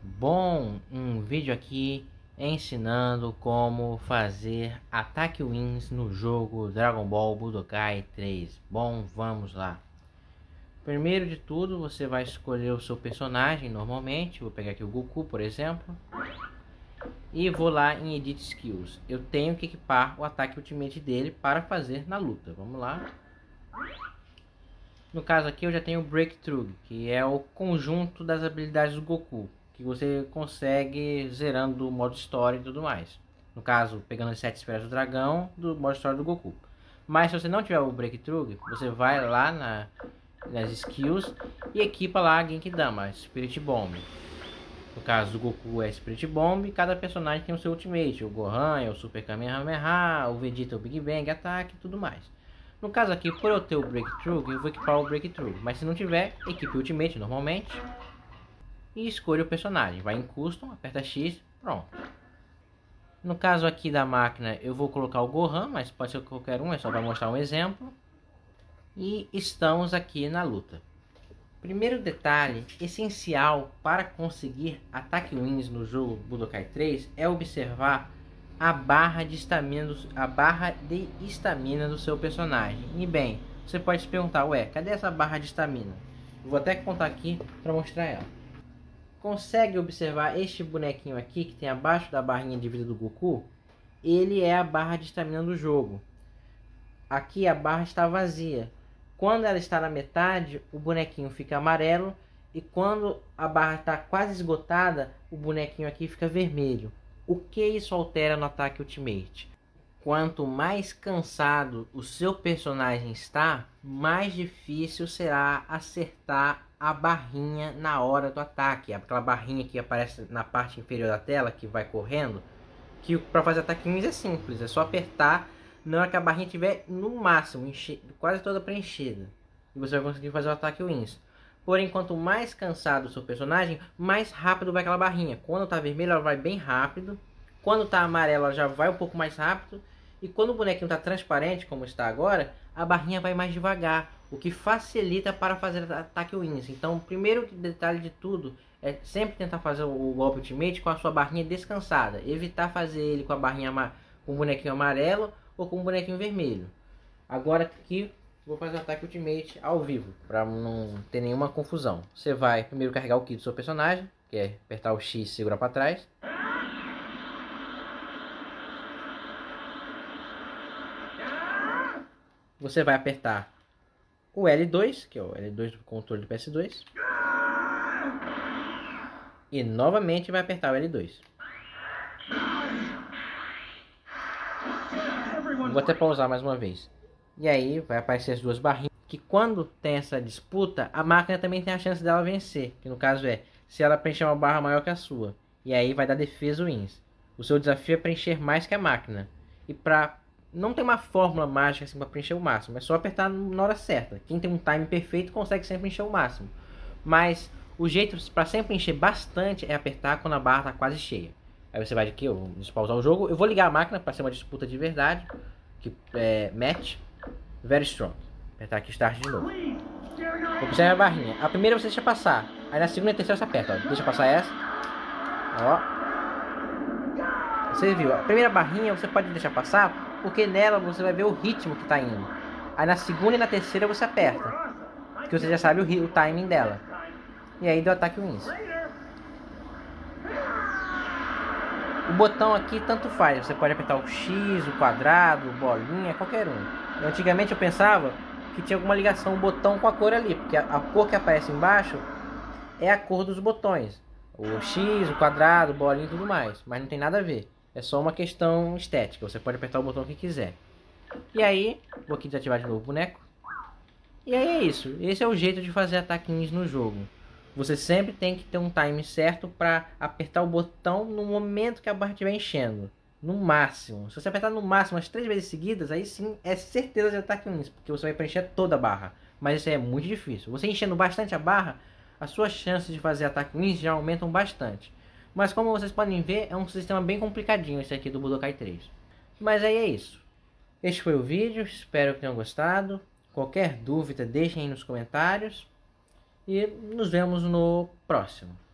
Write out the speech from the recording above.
Bom, um vídeo aqui ensinando como fazer ataque wins no jogo Dragon Ball Budokai 3. Bom, vamos lá. Primeiro de tudo, você vai escolher o seu personagem normalmente. Vou pegar aqui o Goku, por exemplo. E vou lá em Edit Skills. Eu tenho que equipar o ataque Ultimate dele para fazer na luta. Vamos lá. No caso aqui eu já tenho o Breakthrough, que é o conjunto das habilidades do Goku, que você consegue zerando o modo história e tudo mais. No caso, pegando as 7 esferas do dragão do modo história do Goku. Mas se você não tiver o Breakthrough, você vai lá nas skills e equipa lá a Genkidama, Spirit Bomb. No caso do Goku é Spirit Bomb, cada personagem tem o seu Ultimate. O Gohan é o Super Kamehameha, o Vegeta é o Big Bang Attack e tudo mais. No caso aqui, por eu ter o Breakthrough, eu vou equipar o Breakthrough. Mas se não tiver, equipe Ultimate normalmente. E escolha o personagem. Vai em Custom, aperta X, pronto. No caso aqui da máquina, eu vou colocar o Gohan, mas pode ser qualquer um, é só para mostrar um exemplo. E estamos aqui na luta. Primeiro detalhe essencial para conseguir ataque wins no jogo Budokai 3 é observar a barra de estamina do seu personagem. E bem, você pode se perguntar, ué, cadê essa barra de estamina? Vou até contar aqui para mostrar ela. Consegue observar este bonequinho aqui que tem abaixo da barrinha de vida do Goku? Ele é a barra de estamina do jogo. Aqui a barra está vazia. Quando ela está na metade, o bonequinho fica amarelo, e quando a barra está quase esgotada, o bonequinho aqui fica vermelho. O que isso altera no ataque Ultimate? Quanto mais cansado o seu personagem está, mais difícil será acertar a barrinha na hora do ataque. Aquela barrinha que aparece na parte inferior da tela, que vai correndo, que para fazer ataque wins é simples, é só apertar na hora que a barrinha estiver no máximo, quase toda preenchida, e você vai conseguir fazer o ataque wins. Porém, quanto mais cansado o seu personagem, mais rápido vai aquela barrinha. Quando está vermelho, ela vai bem rápido. Quando está amarelo, ela já vai um pouco mais rápido. E quando o bonequinho está transparente, como está agora, a barrinha vai mais devagar, o que facilita para fazer ataque wins. Então, o primeiro detalhe de tudo é sempre tentar fazer o golpe Ultimate com a sua barrinha descansada. Evitar fazer ele com a barrinha com o bonequinho amarelo ou com o bonequinho vermelho. Agora aqui vou fazer o ataque Ultimate ao vivo, para não ter nenhuma confusão. Você vai primeiro carregar o Ki do seu personagem, que é apertar o X e segurar para trás. Você vai apertar o L2, que é o L2 do controle do PS2. E novamente vai apertar o L2. Vou até pausar mais uma vez. E aí vai aparecer as duas barrinhas, que quando tem essa disputa, a máquina também tem a chance dela vencer, que no caso é se ela preencher uma barra maior que a sua, e aí vai dar defesa wins. O seu desafio é preencher mais que a máquina, e não tem uma fórmula mágica assim para preencher o máximo, é só apertar na hora certa. Quem tem um time perfeito consegue sempre encher o máximo, mas o jeito para sempre encher bastante é apertar quando a barra está quase cheia. Aí você vai aqui, eu vou despausar o jogo, eu vou ligar a máquina para ser uma disputa de verdade, que é match. Very strong. Apertar aqui start de novo. Observe a barrinha. A primeira você deixa passar. Aí na segunda e terceira você aperta. Ó. Deixa passar essa. Ó. Você viu? A primeira barrinha você pode deixar passar, porque nela você vai ver o ritmo que está indo. Aí na segunda e na terceira você aperta, porque você já sabe o timing dela. E aí deu ataque wins. O botão aqui tanto faz. Você pode apertar o X, o quadrado, bolinha, qualquer um. Antigamente eu pensava que tinha alguma ligação o botão com a cor ali, porque a cor que aparece embaixo é a cor dos botões. O X, o quadrado, bolinha e tudo mais. Mas não tem nada a ver. É só uma questão estética. Você pode apertar o botão que quiser. E aí, vou aqui desativar de novo o boneco. E aí é isso. Esse é o jeito de fazer ataque wins no jogo. Você sempre tem que ter um time certo para apertar o botão no momento que a barra estiver enchendo. No máximo. Se você apertar no máximo as 3 vezes seguidas, aí sim é certeza de ataque wins, porque você vai preencher toda a barra. Mas isso é muito difícil. Você enchendo bastante a barra, as suas chances de fazer ataque wins já aumentam bastante. Mas como vocês podem ver, é um sistema bem complicadinho esse aqui do Budokai 3. Mas aí é isso. Este foi o vídeo, espero que tenham gostado. Qualquer dúvida deixem aí nos comentários. E nos vemos no próximo.